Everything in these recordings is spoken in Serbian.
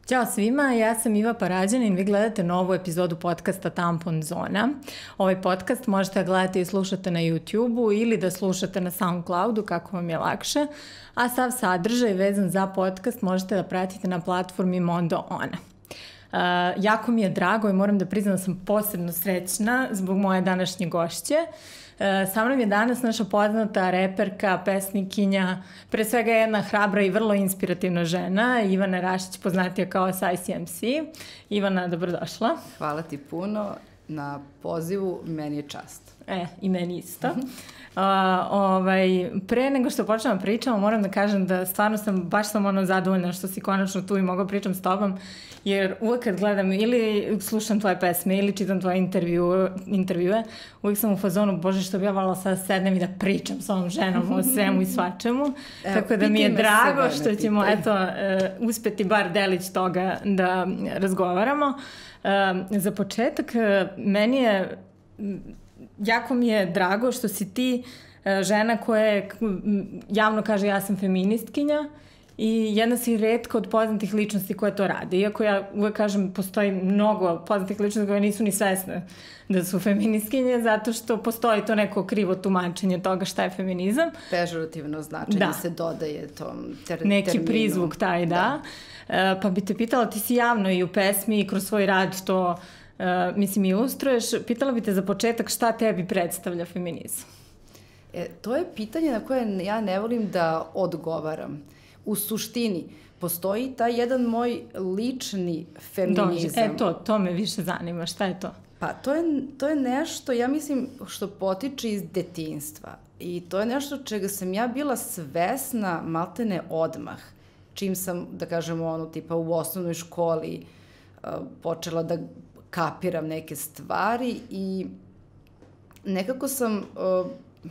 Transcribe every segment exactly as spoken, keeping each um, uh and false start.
Ćao svima, ja sam Iva Parađanin, vi gledate novu epizodu podcasta Tampon Zona. Ovaj podcast možete da gledate i slušate na YouTube-u ili da slušate na SoundCloudu, kako vam je lakše, a sav sadržaj vezan za podcast možete da pratite na platformi Mondo Ona. Uh, jako mi je drago i moram da priznam da sam posebno srećna zbog moje današnje gošće. Uh, sa mnom je danas naša poznata reperka, pesnikinja, pre svega jedna hrabra i vrlo inspirativna žena, Ivana Rašić, poznatija kao Size M C. Ivana, dobrodošla. Hvala ti puno na pozivu, meni je čast. E, i meni isto. Uh, ovaj, pre nego što počnemo pričamo, moram da kažem da stvarno sam, baš sam ono zadovoljna što si konačno tu i mogu pričam s tobom, jer uvek kad gledam ili slušam tvoje pesme ili čitam tvoje intervju, intervjue, uvek sam u fazonu, bože, što bi ja volila sad sednem i da pričam s ovom ženom o svemu i svačemu. Evo, tako da mi je drago što ćemo pitaj. eto, uh, uspeti bar delić toga da razgovaramo. Uh, za početak, uh, meni je jako mi je drago što si ti žena koja je, javno kaže ja sam feministkinja i jedna si retko od poznatih ličnosti koja to radi. Iako ja uvek kažem postoji mnogo poznatih ličnosti koje nisu ni svesne da su feministkinje zato što postoji to neko krivo tumačenje toga šta je feminizam. Pežorativno značenje da. se dodaje tom ter neki terminu. prizvuk taj, da. da. Pa bi te pitala, ti si javno i u pesmi i kroz svoj rad to Uh, mislim, ilustruješ. Pitala bi te za početak šta tebi predstavlja feminizam? E, to je pitanje na koje ja ne volim da odgovaram. U suštini, postoji taj jedan moj lični feminizam. Dođe. E, to, to me više zanima. Šta je to? Pa, to je, to je nešto, ja mislim, što potiče iz detinjstva. I to je nešto čega sam ja bila svesna maltene odmah. Čim sam, da kažemo, ono, tipa u osnovnoj školi uh, počela da kapiram neke stvari i nekako sam, uh,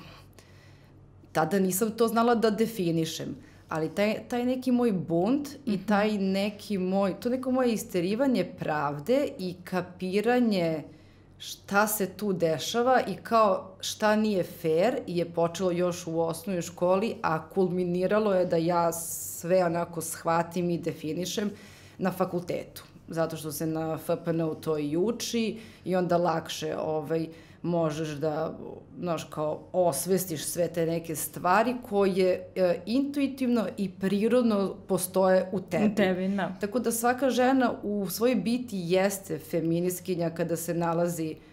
tada nisam to znala da definišem, ali taj, taj neki moj bunt mm-hmm. i taj neki moj, to neko moje isterivanje pravde i kapiranje šta se tu dešava i kao šta nije fair je počelo još u osnovnoj školi, a kulminiralo je da ja sve onako shvatim i definišem na fakultetu. Zato što se na F P N-u to i uči i onda lakše ovaj, možeš da, znaš, kao osvestiš sve te neke stvari koje e, intuitivno i prirodno postoje u tebi. U tebi, da. Tako da svaka žena u svojoj biti jeste feministkinja kada se nalazi e,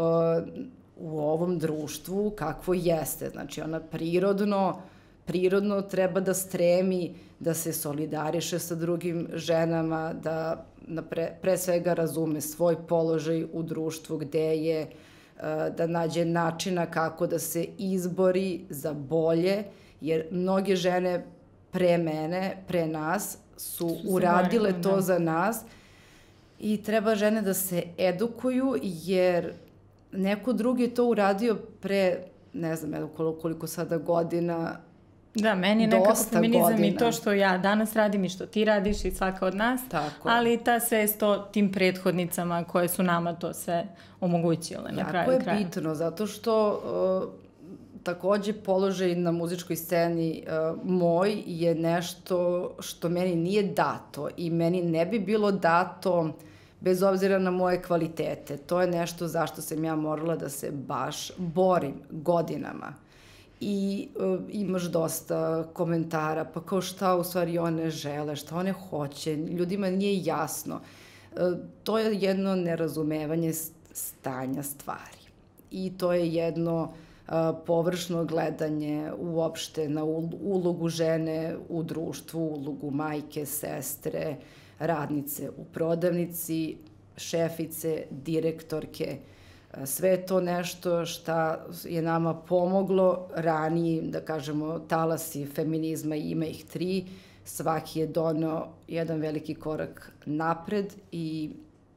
u ovom društvu kakvo jeste. Znači ona prirodno, prirodno treba da stremi, da se solidariše sa drugim ženama, da pre, pre svega razume svoj položaj u društvu gde je, da nađe načina kako da se izbori za bolje, jer mnoge žene pre mene, pre nas, su uradile to za nas i treba žene da se edukuju, jer neko drugi je to uradio pre, ne znam koliko sada godina. Da, meni je nekako feminizam godina. I to što ja danas radim i što ti radiš i svaka od nas, Tako. ali ta svest o tim prethodnicama koje su nama to sve omogućile na kraju kraja. Jako je bitno, zato što uh, takođe položaj na muzičkoj sceni uh, moj je nešto što meni nije dato i meni ne bi bilo dato bez obzira na moje kvalitete. To je nešto zašto sam ja morala da se baš borim godinama. I uh, imaš dosta komentara, pa kao šta u stvari one žele, šta one hoće, ljudima nije jasno. Uh, to je jedno nerazumevanje stanja stvari. I to je jedno uh, površno gledanje uopšte na ulogu žene u društvu, ulogu majke, sestre, radnice u prodavnici, šefice, direktorke. Sve je to nešto šta je nama pomoglo raniji, da kažemo, talasi feminizma, ima ih tri, svaki je doneo jedan veliki korak napred i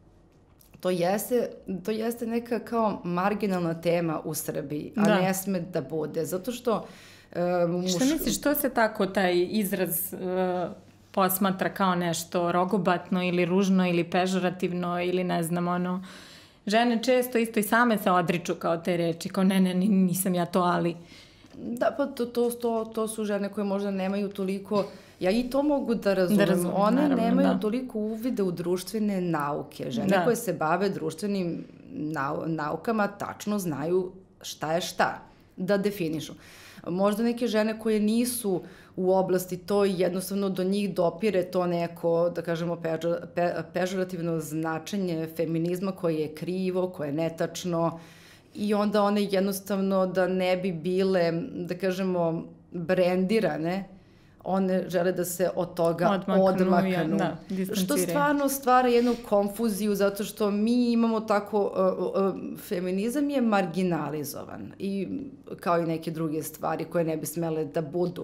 to jeste, to jeste neka kao marginalna tema u Srbiji, a da. ne sme da bude, zato što... Um, Šta muš... misliš, što se tako taj izraz uh, posmatra kao nešto rogobatno ili ružno ili pežorativno ili ne znam, ono... Žene često isto i same se odriču kao te reči, kao ne, ne, nisam ja to, ali Da, pa to, to, to, to su žene koje možda nemaju toliko, ja i to mogu da razumem, da razumem one naravno, nemaju da. toliko uvide u društvene nauke. Žene da. koje se bave društvenim nau, naukama tačno znaju šta je šta, da definišu. Možda neke žene koje nisu u oblasti, to jednostavno do njih dopire to neko, da kažemo, pežor, pe, pežorativno značenje feminizma koje je krivo, koje je netačno, i onda one jednostavno da ne bi bile, da kažemo, brendirane, one žele da se od toga odmaknu. odmaknu ja, da, što stvarno stvara jednu konfuziju, zato što mi imamo tako, uh, uh, feminizam je marginalizovan, i kao i neke druge stvari koje ne bi smele da budu.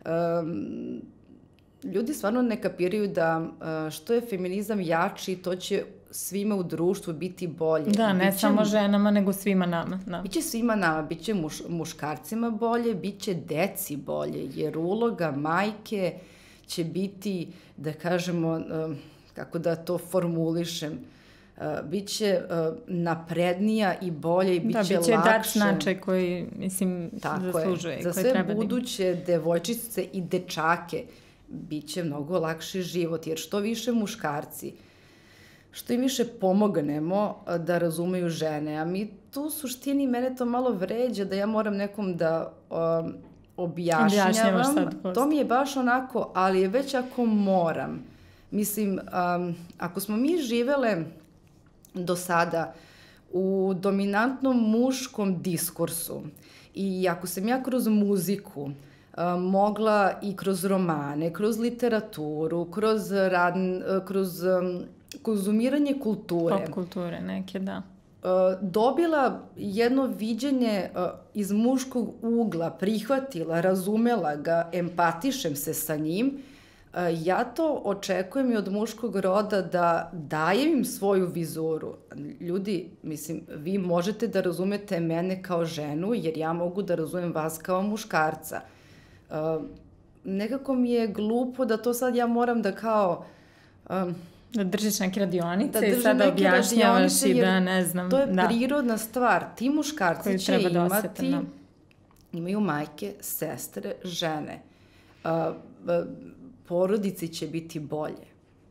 Um, ljudi stvarno ne kapiraju da uh, što je feminizam jači, to će svima u društvu biti bolje. Da, ne biće, samo ženama, nego svima nama. Da. Biće svima nama, biće muš, muškarcima bolje, biće deci bolje, jer uloga majke će biti, da kažemo, uh, kako da to formulišem, uh, biće uh, naprednija i bolje i biće lakše. Da, biće dat značaj koji, mislim, tako zaslužuje. Je. Za koji sve treba buduće da devojčice i dečake biće mnogo lakši život, jer što više muškarci, što im više pomognemo da razumeju žene, a mi tu u suštini, mene to malo vređa da ja moram nekom da um, objašnjavam. To mi je baš onako, ali je već ako moram. Mislim, um, ako smo mi živele do sada u dominantnom muškom diskursu i ako sam ja kroz muziku uh, mogla i kroz romane, kroz literaturu, kroz, rad, uh, kroz um, konzumiranje kulture. Pop kulture neke, da. Dobila jedno viđenje iz muškog ugla, prihvatila, razumela ga, empatišem se sa njim, ja to očekujem i od muškog roda da dajem im svoju vizuru. Ljudi, mislim, vi možete da razumete mene kao ženu, jer ja mogu da razumem vas kao muškarca. Nekako mi je glupo da to sad ja moram da kao... Da držiš neke radionice da i sada objašnjavaš i da ne znam. To je da. prirodna stvar. Ti muškarci će imati, da osjetim, da. imaju majke, sestre, žene. Uh, porodici će biti bolje.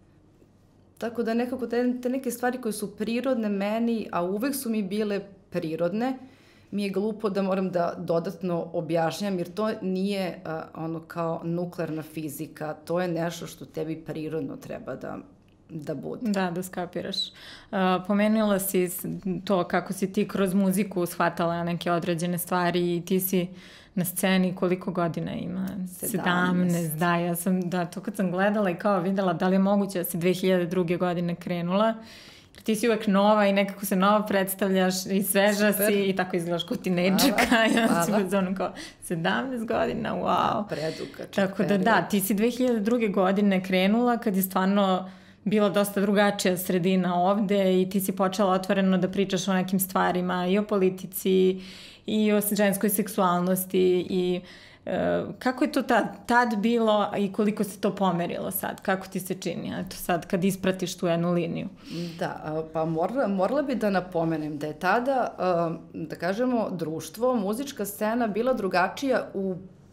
Tako da nekako te, te neke stvari koje su prirodne meni, a uvek su mi bile prirodne, mi je glupo da moram da dodatno objašnjam, jer to nije uh, ono kao nuklearna fizika, to je nešto što tebi prirodno treba da da bude. Da, da skapiraš. Uh, pomenula si to kako si ti kroz muziku shvatala neke određene stvari i ti si na sceni koliko godina ima? sedamnaest. Da, ja sam, da, to kad sam gledala i kao videla da li je moguće da si dve hiljade druge. godine krenula, jer ti si uvek nova i nekako se novo predstavljaš i sveža Super. si i tako izgledaš kao tinejdžerka. Ja sam u zonu kao sedamnaest godina, wow. Predugačak Tako da da, ti si dve hiljade druge. godine krenula kad je stvarno bila dosta drugačija sredina ovde i ti si počela otvoreno da pričaš o nekim stvarima i o politici i o ženskoj seksualnosti i e, kako je to tad, tad bilo i koliko se to pomerilo sad? Kako ti se čini? Eto sad kad ispratiš tu jednu liniju. Da, pa morala, morala bi da napomenem da je tada, da kažemo, društvo, muzička scena bila drugačija u,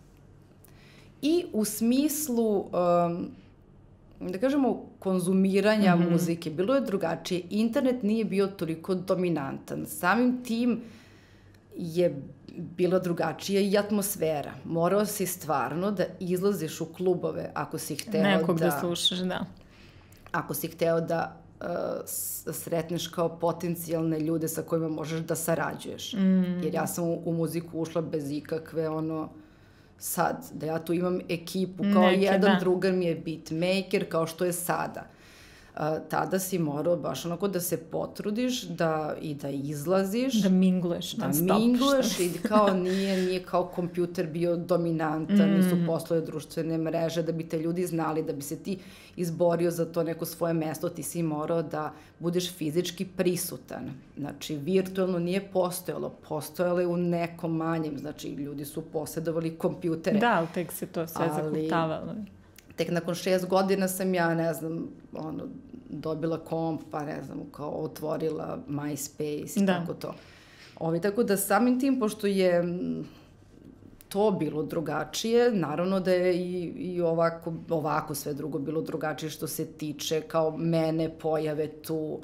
i u smislu... da kažemo, konzumiranja mm-hmm. muzike. Bilo je drugačije. Internet nije bio toliko dominantan. Samim tim je bila drugačija i atmosfera. Morao si stvarno da izlaziš u klubove ako si hteo da... Nekog da slušaš, da. Ako si hteo da uh, sretneš kao potencijalne ljude sa kojima možeš da sarađuješ. Mm. Jer ja sam u, u muziku ušla bez ikakve, ono... sad, da ja tu imam ekipu, kao Neke, jedan da. drugar mi je beatmaker, kao što je sada. Uh, tada si morao baš onako da se potrudiš da, i da izlaziš. Da mingluješ, da mingluješ i kao nije, nije kao kompjuter bio dominantan, mm. nisu postojale društvene mreže da bi te ljudi znali, da bi se ti izborio za to neko svoje mesto, ti si morao da budeš fizički prisutan. Znači, virtualno nije postojalo, postojalo je u nekom manjem, znači ljudi su posjedovali kompjutere. Da, ali tek se to sve ali... zakutavalo. Tek nakon šest godina sam ja, ne znam, ono, dobila komp, pa ne znam, kao otvorila MySpace i da. tako to. Ovi, tako da samim tim, pošto je to bilo drugačije, naravno da je i, i ovako, ovako sve drugo bilo drugačije što se tiče kao mene, pojave tu.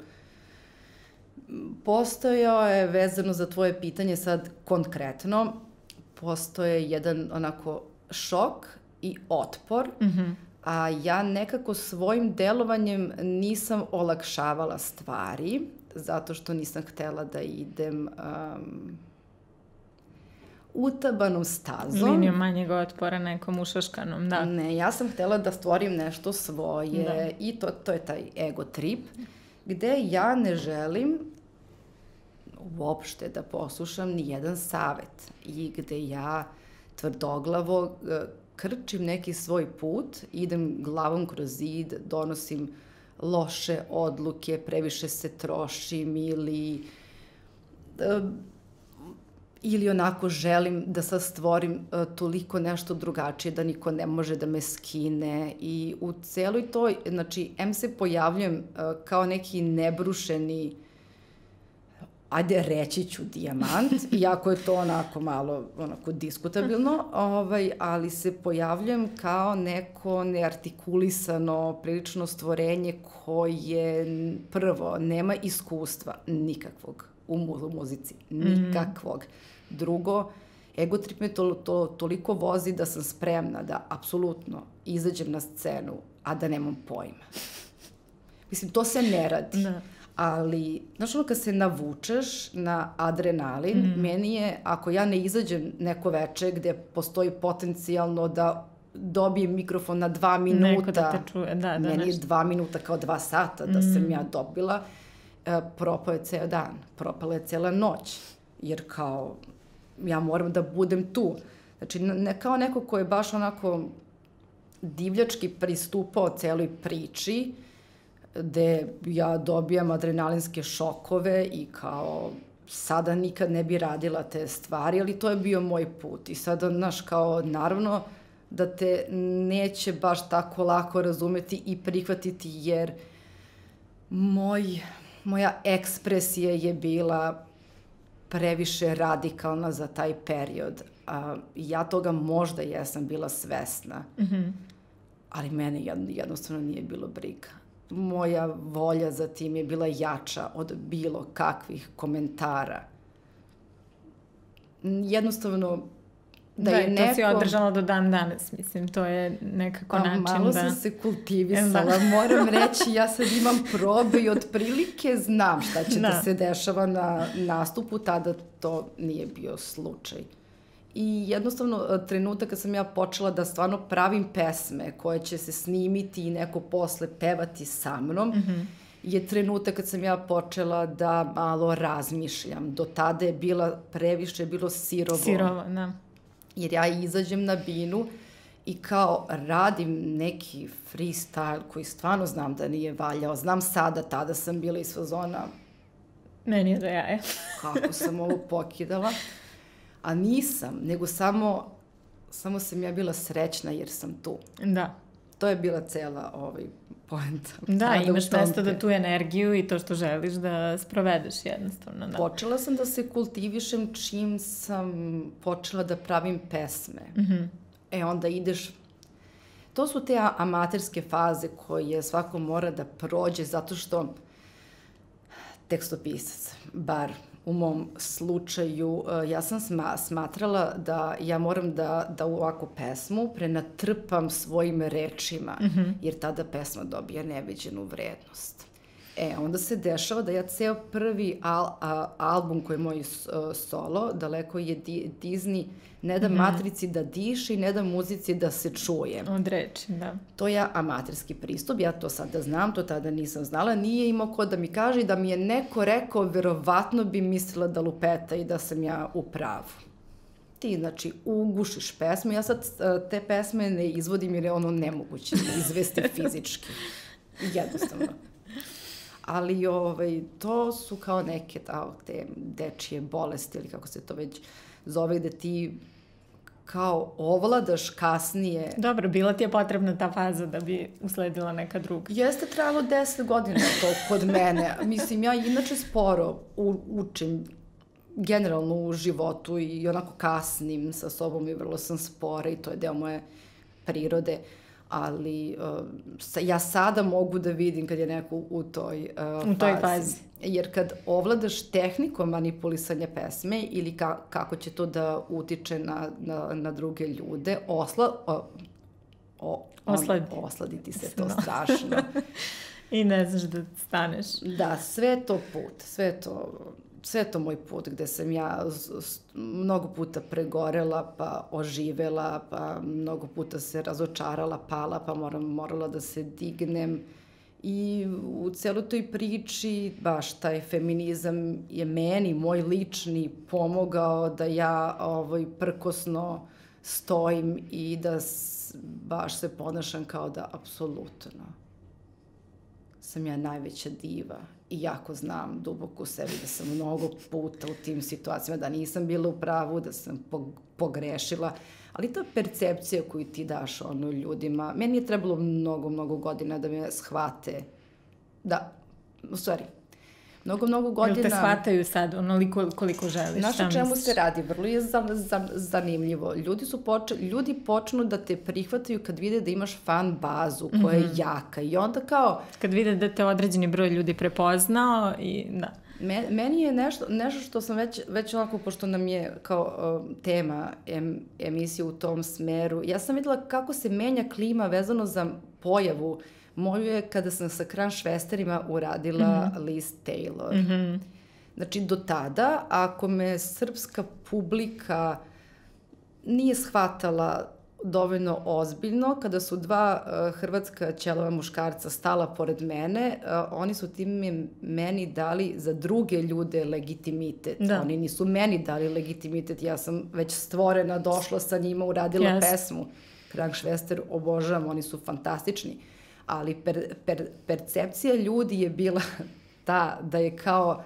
Postojao je, vezano za tvoje pitanje sad konkretno, postoje jedan onako šok i otpor, mm-hmm. a ja nekako svojim delovanjem nisam olakšavala stvari, zato što nisam htela da idem um, utabanom stazom. Linijom manjeg otpora nekom ušaškanom, da. Ne, ja sam htela da stvorim nešto svoje da. I to, to je taj ego trip, gde ja ne želim uopšte da poslušam ni jedan savet i gde ja tvrdoglavo krčim neki svoj put, idem glavom kroz zid, donosim loše odluke, previše se trošim ili ili onako želim da sad stvorim uh, toliko nešto drugačije da niko ne može da me skine i u celoj toj, znači, em se pojavljujem uh, kao neki nebrušeni, ajde reći ću dijamant, iako je to onako malo onako diskutabilno, ovaj, ali se pojavljujem kao neko neartikulisano, prilično stvorenje koje prvo nema iskustva nikakvog u, mu, u muzici, nikakvog. Mm-hmm. Drugo, ego trip me to, to, toliko vozi da sam spremna da apsolutno izađem na scenu, a da nemam pojma. Mislim, to se ne radi. Da. Ali, znaš ono kad se navučeš na adrenalin, mm. meni je, ako ja ne izađem neko veče gde postoji potencijalno da dobijem mikrofon na dva minuta, neko da te čuje, da, da, meni je dva minuta kao dva sata da mm. sam ja dobila, e, propao je ceo dan, propala je cela noć, jer kao ja moram da budem tu. Znači, ne kao neko ko je baš onako divljački pristupao celoj priči, gde ja dobijam adrenalinske šokove i kao sada nikad ne bi radila te stvari, ali to je bio moj put. I sada, znaš, kao naravno da te neće baš tako lako razumeti i prihvatiti, jer moj, moja ekspresija je bila previše radikalna za taj period. A, ja toga možda jesam bila svesna, mm-hmm. ali mene jednostavno nije bilo briga. Moja volja za tim je bila jača od bilo kakvih komentara. Jednostavno, da, da je neko... Da, to si održala do dan danas, mislim, to je nekako A, način da... Malo sam se kultivisala, da. Moram reći, ja sad imam probe i otprilike znam šta će da, da se dešava na nastupu, tada to nije bio slučaj. I jednostavno, trenutak kad sam ja počela da stvarno pravim pesme koje će se snimiti i neko posle pevati sa mnom, mm-hmm. je trenutak kad sam ja počela da malo razmišljam. Do tada je bila previše, bilo sirovo. Sirovo, da. Jer ja izađem na binu i kao radim neki freestyle koji stvarno znam da nije valjao. Znam sada, tada sam bila iz fazona. Meni je da jaje. Kako sam ovo pokidala. A nisam, nego samo, samo sam ja bila srećna jer sam tu. Da. To je bila cela ovaj poenta. Da, sada imaš mesto da tu energiju i to što želiš da sprovedeš jednostavno. Da. Počela sam da se kultivišem čim sam počela da pravim pesme. Mm-hmm. E, onda ideš... To su te amaterske faze koje svako mora da prođe zato što tekstopisac, bar u mom slučaju, ja sam sma, smatrala da ja moram da, da u ovakvu pesmu prenatrpam svojim rečima, mm-hmm. jer tada pesma dobija neviđenu vrednost. E, onda se dešava da ja ceo prvi al, a, album koji je moj solo, daleko je di, Disney, ne da mm-hmm. matrici da diše i ne da muzici da se čuje. Od reči, da. To je amaterski pristup, ja to sada znam, to tada nisam znala, nije imao ko da mi kaže i da mi je neko rekao, verovatno bi mislila da lupeta i da sam ja u pravu. Ti, znači, ugušiš pesmu, ja sad te pesme ne izvodim jer je ono nemoguće izvesti fizički. Jednostavno. Ali ovaj, to su kao neke ta, te dečije bolesti ili kako se to već zove, gde ti kao ovladaš kasnije. Dobro, bila ti je potrebna ta faza da bi usledila neka druga. Jeste trajalo deset godina to kod mene. Mislim, ja inače sporo u, učim generalno u životu i onako kasnim sa sobom i vrlo sam spora i to je deo moje prirode, ali uh, ja sada mogu da vidim kad je neko u toj uh, u toj fazi. Jer kad ovladaš tehnikom manipulisanja pesme ili ka, kako će to da utiče na, na, na druge ljude, osla, o, o, Osladi. on, osladiti se to strašno. I ne znaš da staneš. Da, sve to put, sve to... Sve to moj put gde sam ja mnogo puta pregorela, pa oživela, pa mnogo puta se razočarala, pala, pa moram, morala da se dignem. I u celoj toj priči, baš taj feminizam je meni, moj lični, pomogao da ja ovaj, prkosno stojim i da s, baš se ponašam kao da apsolutno sam ja najveća diva. I jako znam duboko u sebi da sam mnogo puta u tim situacijama, da nisam bila u pravu, da sam pogrešila, ali ta percepcija koju ti daš ono ljudima, meni je trebalo mnogo, mnogo godina da me shvate, da, u stvari, mnogo, mnogo godina... Jel te shvataju sad onoliko koliko želiš? Znaš o čemu se radi? Vrlo je za, za, zanimljivo. Ljudi, su poče, ljudi počnu da te prihvataju kad vide da imaš fan bazu koja je mm-hmm. jaka i onda kao... Kad vide da te određeni broj ljudi prepoznao i da. Me, meni je nešto, nešto što sam već, već onako, pošto nam je kao uh, tema em, emisije u tom smeru, ja sam videla kako se menja klima vezano za pojavu moju je kada sam sa Kranšvesterima uradila mm-hmm. Liz Taylor. Mm-hmm. Znači, do tada, ako me srpska publika nije shvatala dovoljno ozbiljno, kada su dva uh, hrvatska ćelava muškarca stala pored mene, uh, oni su time meni dali za druge ljude legitimitet. Da. Oni nisu meni dali legitimitet, ja sam već stvorena, došla sa njima, uradila yes. pesmu. Kranšvester obožavam, oni su fantastični. Ali per, per, percepcija ljudi je bila ta da je kao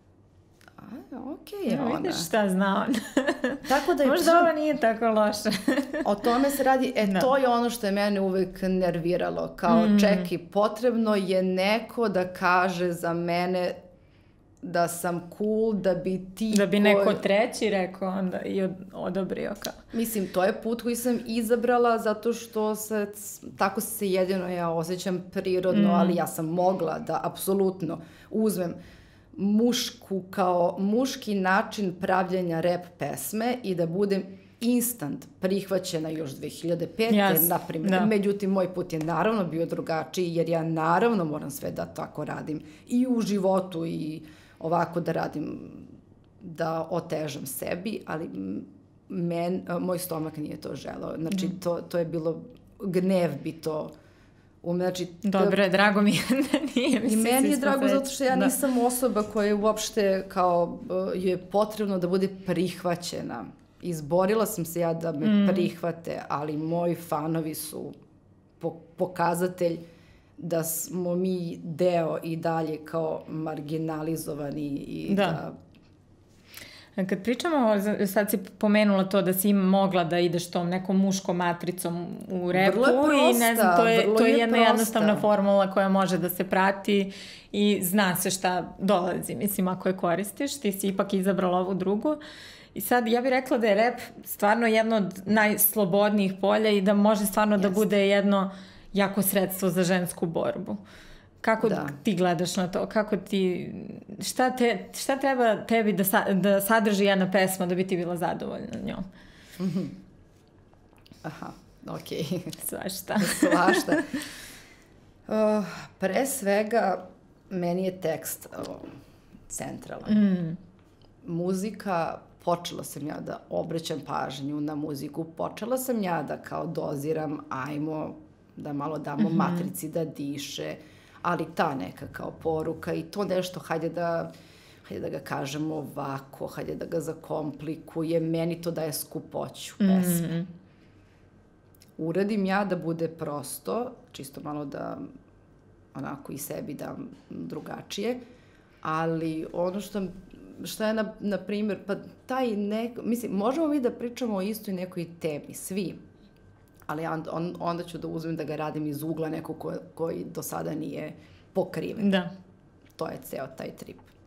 a, okej je ja, ona. Vidiš šta zna on. Tako da je možda ovo nije tako loše. O tome se radi, e no. To je ono što je mene uvek nerviralo. Kao mm. čeki, potrebno je neko da kaže za mene da sam cool, da bi ti... Da bi neko treći rekao onda i od, odobrio kao. Mislim, to je put koji sam izabrala zato što se, tako se jedino ja osjećam prirodno, mm. ali ja sam mogla da apsolutno uzmem mušku kao muški način pravljenja rap pesme i da budem instant prihvaćena još dve hiljade pete. Yes, na primjer. Da. Međutim, moj put je naravno bio drugačiji jer ja naravno moram sve da tako radim i u životu i ovako da radim, da otežam sebi, ali men, moj stomak nije to želeo. Znači, mm. to, to je bilo, gnev bi to... Znači, dobro, je, drago mi je da nije. I meni je drago zato što ja da. nisam osoba koja je uopšte kao, je potrebno da bude prihvaćena. Izborila sam se ja da me mm. prihvate, ali moji fanovi su po, pokazatelj da smo mi deo i dalje kao marginalizovani i da... da kad pričamo, sad si pomenula to da si mogla da ideš tom nekom muškom matricom u repu i ne znam, to je, to je jedna prosta. jednostavna formula koja može da se prati i zna se šta dolazi, mislim, ako je koristiš, ti si ipak izabrala ovu drugu. I sad, ja bih rekla da je rep stvarno jedno od najslobodnijih polja i da može stvarno Jeste. da bude jedno jako sredstvo za žensku borbu. Kako da. ti gledaš na to? Kako ti, šta, te, šta treba tebi da, sa, da sadrži jedna pesma da bi ti bila zadovoljna njom? Mm-hmm. Aha, okej. Okay. Svašta. Svašta. Uh, pre svega, meni je tekst uh, centralan. Mm. Muzika, počela sam ja da obraćam pažnju na muziku. Počela sam ja da kao doziram, ajmo da malo damo mm-hmm. matrici da diše, ali ta neka kao poruka i to nešto, hajde da, hajde da ga kažemo ovako, hajde da ga zakomplikuje, meni to daje skupoću pesme. Mm-hmm. Uradim ja da bude prosto, čisto malo da onako i sebi dam drugačije, ali ono što, što je na, na primjer, pa taj neko, mislim, možemo mi da pričamo o istoj nekoj temi, svi, ali on, on, onda ću da uzmem da ga radim iz ugla nekog ko, koji do sada nije pokriven. Da. To je ceo taj trip.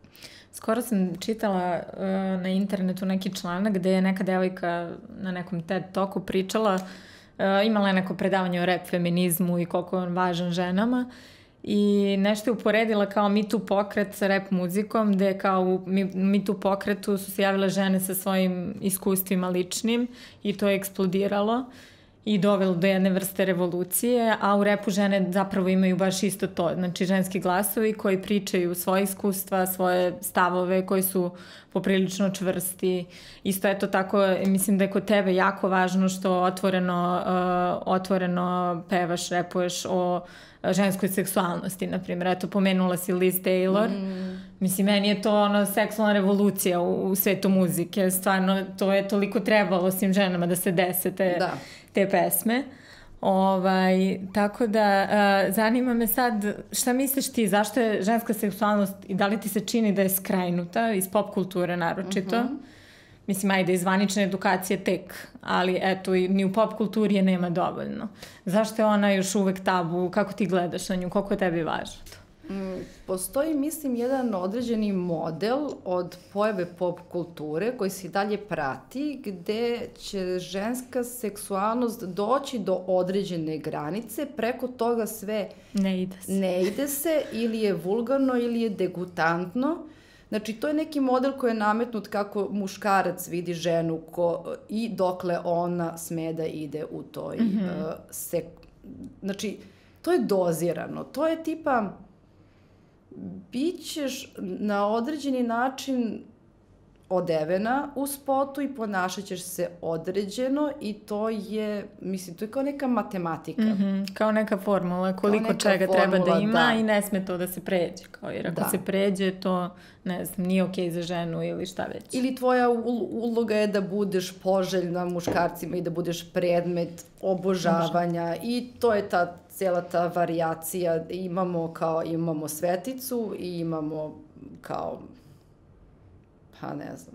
Skoro sam čitala uh, na internetu neki članak gde je neka devojka na nekom TED Talku pričala, uh, imala je neko predavanje o rap feminizmu i koliko je on važan ženama i nešto je uporedila kao Me Too pokret sa rap muzikom, gde kao u Me Too pokretu su se javile žene sa svojim iskustvima ličnim i to je eksplodiralo i dovelo do jedne vrste revolucije, a u repu žene zapravo imaju baš isto to, znači ženski glasovi koji pričaju svoje iskustva, svoje stavove koji su poprilično čvrsti. Isto eto tako, mislim da je kod tebe jako važno što otvoreno, uh, otvoreno pevaš, repuješ o ženskoj seksualnosti, na primjer. Eto, pomenula si Liz Taylor. Mm. Mislim, meni je to ono seksualna revolucija u, u svetu muzike. Stvarno, to je toliko trebalo svim ženama da se dese te, da. te pesme. Ovaj, tako da, uh, zanima me sad, šta misliš ti, zašto je ženska seksualnost i da li ti se čini da je skrajnuta iz pop kulture naročito? Mm-hmm. Mislim, ajde, iz zvanične edukacije tek, ali eto, ni u pop kulturi je nema dovoljno. Zašto je ona još uvek tabu? Kako ti gledaš na nju? Koliko je tebi važno to? Mm, postoji, mislim, jedan određeni model od pojave pop kulture koji se i dalje prati, gde će ženska seksualnost doći do određene granice, preko toga sve ne ide se, ne ide se ili je vulgarno ili je degutantno. Znači, to je neki model koji je nametnut kako muškarac vidi ženu ko, i dokle ona sme da ide u toj mm-hmm. uh, sek... Znači, to je dozirano. To je tipa, bićeš na određeni način odevena u spotu i ponašat ćeš se određeno i to je, mislim, to je kao neka matematika. Mm-hmm. Kao neka formula, koliko neka čega formula, treba da ima da. I ne sme to da se pređe. Kao, jer ako da. se pređe, to, ne znam, nije okej okay za ženu ili šta već. Ili tvoja uloga je da budeš poželjna muškarcima i da budeš predmet obožavanja. Može. I to je ta cijela ta varijacija. Imamo kao, imamo sveticu i imamo kao... pa ne znam,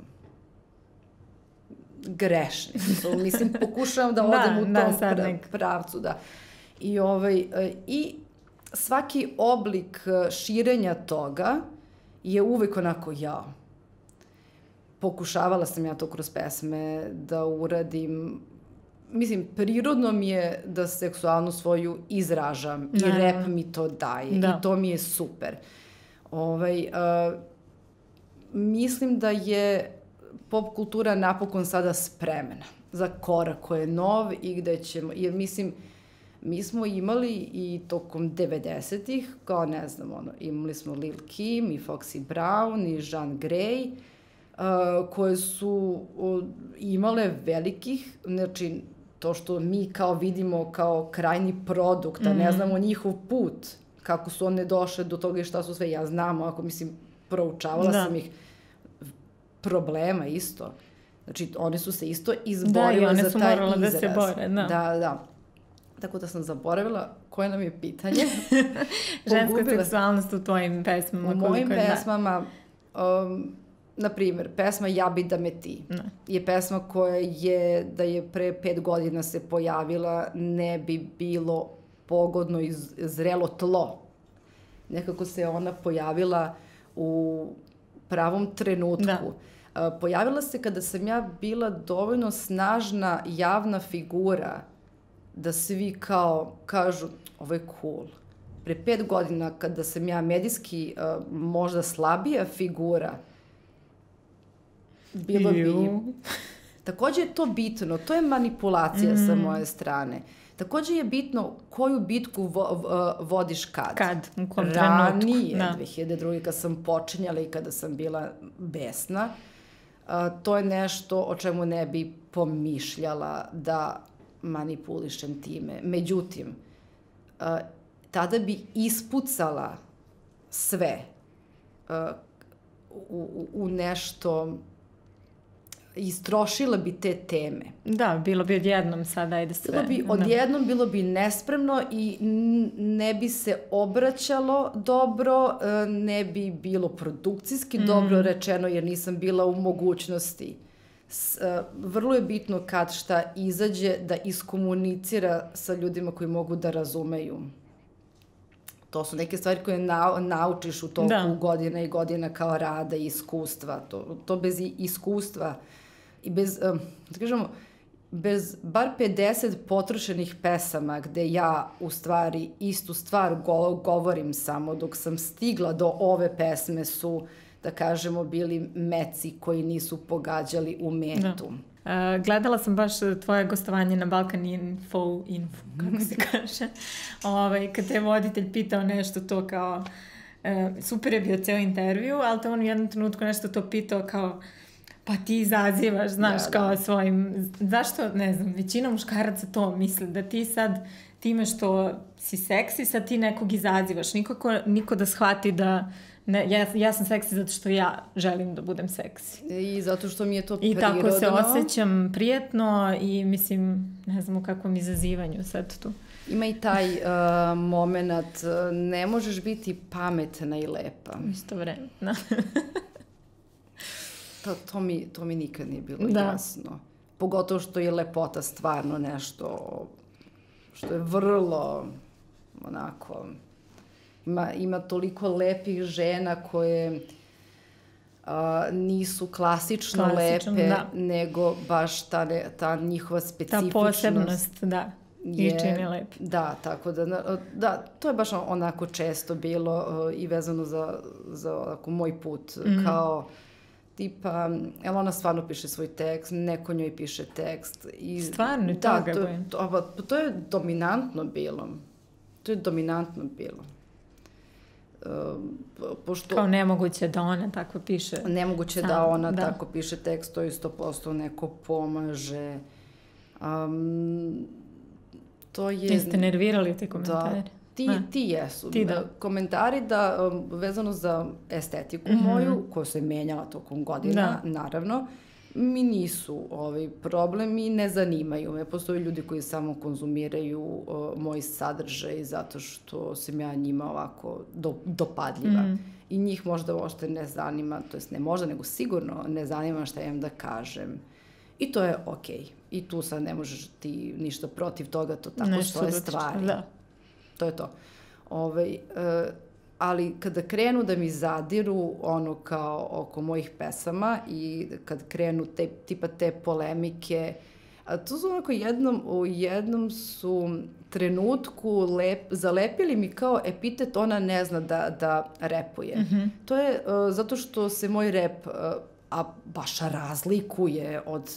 grešnicu. Mislim, pokušavam da odem u tom da, pra, pravcu, da. I, ovaj, I svaki oblik širenja toga je uvek onako jao. Pokušavala sam ja to kroz pesme da uradim. Mislim, prirodno mi je da seksualnu svoju izražam i ne. Rap mi to daje da. I to mi je super. Ovaj... Uh, Mislim da je pop kultura napokon sada spremna za korak koji je nov i gde ćemo, jer mislim, mi smo imali i tokom devedesetih, kao ne znam, ono, imali smo Lil Kim i Foxy Brown i Jean Grey, uh, koje su uh, imale velikih, znači, to što mi kao vidimo kao krajni produkt, a mm-hmm. ne znamo njihov put, kako su one došle do toga i šta su sve, ja znam, ako mislim, proučavala da. sam ih, problema isto. Znači, one su se isto izborile za taj izraz. Da, i one su morale da se bore, da. Da, da. Tako da sam zaboravila koje nam je pitanje. Ženska seksualnost u tvojim pesmama. U mojim pesmama, um, na primjer, pesma Ja bi da me ti ne. je pesma koja je, da je pre pet godina se pojavila, ne bi bilo pogodno i zrelo tlo. Nekako se ona pojavila u pravom trenutku. Da. Pojavila se kada sam ja bila dovoljno snažna javna figura da svi kao kažu ovo je cool. Pre pet godina kada sam ja medijski uh, možda slabija figura, bilo bi... Takođe je to bitno, to je manipulacija mm. sa moje strane. Takođe je bitno koju bitku vo, vo, vodiš kad. Kad, u kom trenutku. Ranije, da. dve hiljade druge kad sam počinjala i kada sam bila besna, uh, to je nešto o čemu ne bi pomišljala da manipulišem time. Međutim, uh, tada bi ispucala sve uh, u, u nešto... istrošila bi te teme. Da, bilo bi odjednom sada, ajde sve. Bilo bi odjednom, bilo bi nespremno i ne bi se obraćalo dobro, ne bi bilo produkcijski mm. dobro rečeno, jer nisam bila u mogućnosti. Vrlo je bitno kad šta izađe da iskomunicira sa ljudima koji mogu da razumeju. to su neke stvari koje na, naučiš u toku da. godina i godina kao rada i iskustva. To, to bez iskustva i bez, um, da kažemo, bez bar pedeset potrošenih pesama gde ja u stvari istu stvar go, govorim samo dok sam stigla do ove pesme su, da kažemo, bili meci koji nisu pogađali u metu. Da. Uh, gledala sam baš tvoje gostovanje na Balkan Info, Info kako se kaže, ovaj, kad te je voditelj pitao nešto to kao, uh, super je bio ceo intervju, ali te on u jednom trenutku nešto to pitao kao, pa ti izazivaš, znaš, da, kao da. svojim, zašto, ne znam, većina muškaraca to misli, da ti sad, time što si seksi, sad ti nekog izazivaš, nikako, niko da shvati da, ne, ja, ja sam seksi zato što ja želim da budem seksi. I zato što mi je to I prirodno. I tako se osjećam prijetno i mislim, ne znam u kakvom izazivanju sad tu. Ima i taj uh, moment, ne možeš biti pametna i lepa. Isto vremena. To, to, mi, to mi nikad nije bilo da. jasno. Pogotovo što je lepota stvarno nešto što je vrlo onako... Ima, ima toliko lepih žena koje a, nisu klasično Klasično, lepe, da. nego baš ta, ne, ta njihova specifičnost. Ta posebnost, da. I čini lep. Da, tako da, da, to je baš onako često bilo uh, i vezano za, za onako, moj put, mm. kao tipa, jel ona stvarno piše svoj tekst, neko njoj piše tekst. I, stvarno, da, toga to, to, to, to je dominantno bilo. To je dominantno bilo. Uh, pošto, kao nemoguće da ona tako piše. Nemoguće sam, da ona da. tako piše tekst, to je sto posto neko pomaže. Um, to je... Jeste nervirali te komentari? Da, ti, ti jesu. Ti da. Komentari da, um, vezano za estetiku mm-hmm. moju, koja se menjala tokom godina, da. naravno, mi nisu ovaj problem i ne zanimaju me. Postoje ljudi koji samo konzumiraju uh, moj sadržaj zato što sam ja njima ovako do, dopadljiva. Mm. I njih možda uopšte ne zanima, to jest ne možda, nego sigurno ne zanima šta imam da kažem. I to je okej. Okay. I tu sad ne možeš ti ništa protiv toga, to tako nešto svoje stvari. Da. To je to. Ovaj, uh, ali kada krenu da mi zadiru ono kao oko mojih pesama i kad krenu te, tipa te polemike, a to su onako jednom, u jednom su trenutku lep, zalepili mi kao epitet ona ne zna da, da repuje. Mm-hmm. To je uh, zato što se moj rep, uh, a baš razlikuje od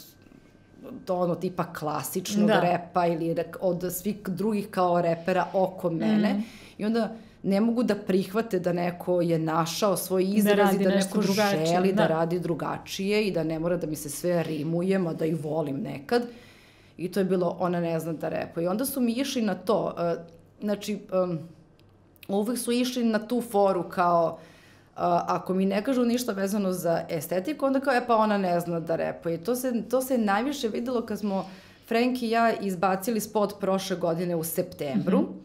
do ono tipa klasičnog da. repa ili od svih drugih kao repera oko mene. Mm. I onda ne mogu da prihvate da neko je našao svoj izraz i da, da neko želi da. da radi drugačije i da ne mora da mi se sve rimuje, ma da i volim nekad. I to je bilo, ona ne zna da repuje. I onda su mi išli na to. Uh, znači, um, uvek su išli na tu foru kao Uh, ako mi ne kažu ništa vezano za estetiku, onda kao, e pa ona ne zna da repuje. To se, to se najviše videlo kad smo Frank i ja izbacili spot prošle godine u septembru. Mm-hmm.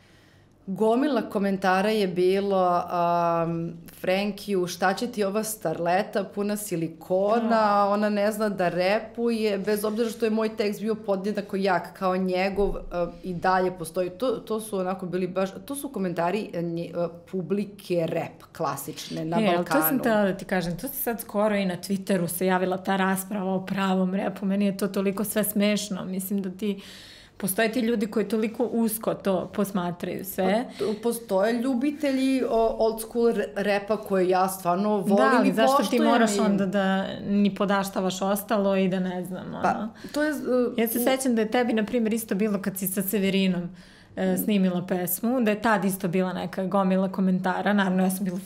Gomila komentara je bilo um, Frankiju, šta će ti ova starleta puna silikona, oh. ona ne zna da repuje, bez obzira što je moj tekst bio podjednako jak kao njegov, uh, i dalje postoji. To, to su onako bili baš, to su komentari nje, uh, publike rap, klasične, na je, Balkanu. To sam tela da ti kažem, to se sad skoro i na Twitteru se javila ta rasprava o pravom repu, meni je to toliko sve smešno, mislim da ti... Postoje ti ljudi koji toliko usko to posmatraju sve. Postoje ljubitelji old school repa koje ja stvarno volim da, i poštujem. Da, zašto ti moraš i... onda da ni podaštavaš ostalo i da ne znam. Ono. Pa, to je... Uh, ja se sećam da je tebi, na primjer, isto bilo kad si sa Severinom uh, snimila pesmu, da je tad isto bila neka gomila komentara. Naravno, ja sam bila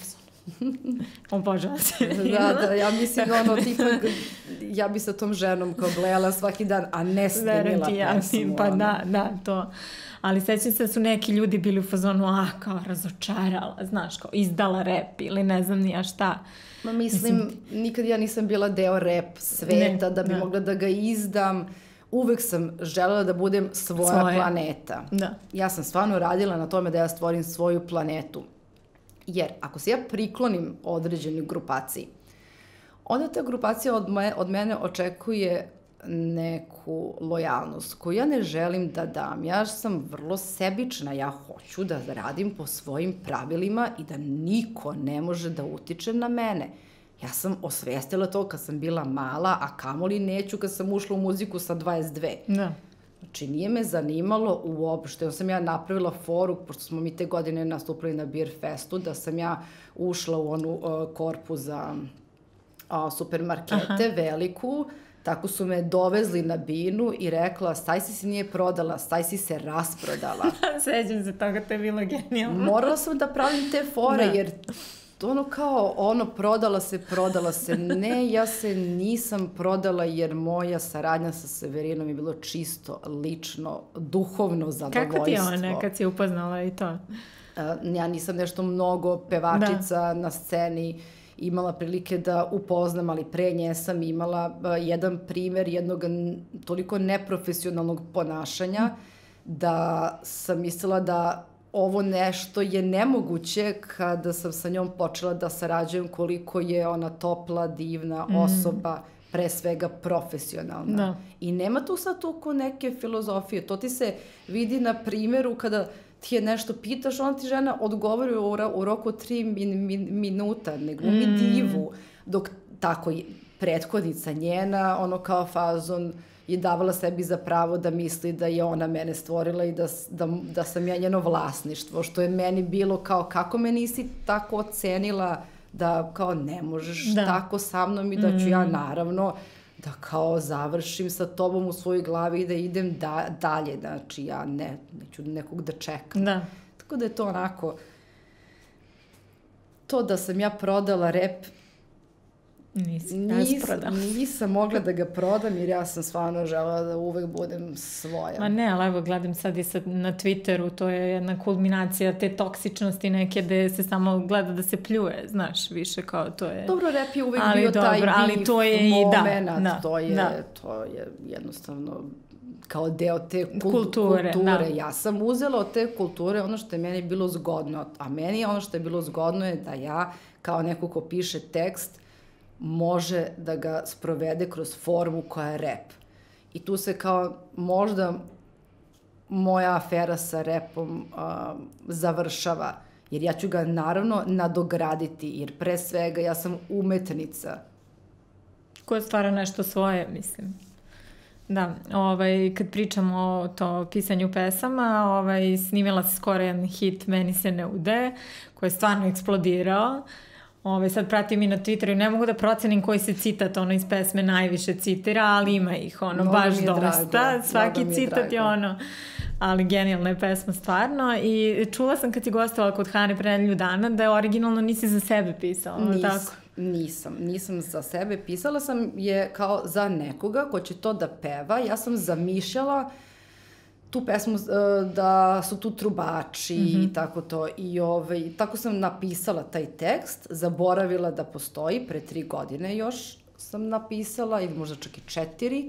obožavam se. Da, da, ja mislim ono, tipa, ja bi sa tom ženom kao gledala svaki dan, a ne snimila ja, pesmu. Pa ono. da, da, to. Ali sećam se da su neki ljudi bili u fazonu, a, kao razočarala, znaš, kao izdala rep ili ne znam nija šta. Ma mislim, mislim, nikad ja nisam bila deo rep sveta, ne, da bi da. mogla da ga izdam. Uvek sam želela da budem svoja Svoje. planeta. Da. Ja sam stvarno radila na tome da ja stvorim svoju planetu. Jer ako se ja priklonim određenoj grupaciji, onda ta grupacija od, me, od mene očekuje neku lojalnost koju ja ne želim da dam. Ja sam vrlo sebična, ja hoću da radim po svojim pravilima i da niko ne može da utiče na mene. Ja sam osvestila to kad sam bila mala, a kamoli neću kad sam ušla u muziku sa dvadeset dve. Da. Znači, nije me zanimalo uopšte. Onda sam ja napravila foru, pošto smo mi te godine nastupili na Beer Festu, da sam ja ušla u onu uh, korpu za uh, supermarkete, aha, veliku. Tako su me dovezli na binu i rekla, Stajsi se nije prodala, Stajsi se rasprodala. Sećam se toga, to je bilo genijalno. Morala sam da pravim te fore, da, jer ono kao, ono, prodala se, prodala se. Ne, ja se nisam prodala jer moja saradnja sa Severinom je bilo čisto, lično, duhovno zadovoljstvo. Kako ti je ona kad si upoznala i to? Uh, ja nisam nešto mnogo pevačica da. na sceni imala prilike da upoznam, ali pre nje sam imala uh, jedan primer jednog toliko neprofesionalnog ponašanja mm. da sam mislila da ovo nešto je nemoguće kada sam sa njom počela da sarađujem, koliko je ona topla, divna mm. osoba, pre svega profesionalna. Da. I nema tu sad toliko neke filozofije. To ti se vidi na primjeru kada ti je nešto pitaš, ona ti žena odgovori u, u roku tri min, min, minuta, ne glumi mm. divu, dok tako je prethodnica njena, ono kao fazon, je davala sebi za pravo da misli da je ona mene stvorila i da, da, da sam ja njeno vlasništvo, što je meni bilo kao, kako me nisi tako ocenila da kao ne možeš da. tako sa mnom i da ću mm. ja naravno da kao završim sa tobom u svojoj glavi i da idem da, dalje, znači ja ne, neću nekog da čekam. Da. Tako da je to onako, to da sam ja prodala rep, Nisi, Nis, nisam mogla da ga prodam jer ja sam stvarno želela da uvek budem svoja. Ma ne, ali evo gledam sad i sad na Twitteru, to je jedna kulminacija te toksičnosti neke gde se samo gleda da se pljuje, znaš, više kao to je... Dobro, rap je uvek ali bio dobro, taj beef to je moment, i da, da, to, je, da. to je jednostavno kao deo te kul kulture. kulture. Da. Ja sam uzela od te kulture ono što je meni bilo zgodno, a meni ono što je bilo zgodno je da ja kao neko ko piše tekst može da ga sprovede kroz formu koja je rap. I tu se kao možda moja afera sa rapom uh, završava, jer ja ću ga naravno nadograditi, jer pre svega ja sam umetnica. Koja stvara nešto svoje, mislim. Da, ovaj, kad pričamo o to pisanju pesama, ovaj, snimila se skoro jedan hit Meni se ne ude, koji je stvarno eksplodirao. Ove, sad pratim i na Twitteru, ne mogu da procenim koji se citat ono iz pesme najviše citira, ali ima ih ono mnogo baš dosta. Drago. Svaki je citat drago. Je ono, ali genijalna je pesma stvarno. I čula sam kad si gostovala kod Hane pre nedelju dana da je originalno nisi za sebe pisala. Nis, tako? Nisam, nisam za sebe. Pisala sam je kao za nekoga ko će to da peva. Ja sam zamišljala tu pesmu da su tu trubači mm-hmm. i tako to. I ovaj, tako sam napisala taj tekst, zaboravila da postoji, pre tri godine još sam napisala, ili možda čak i četiri.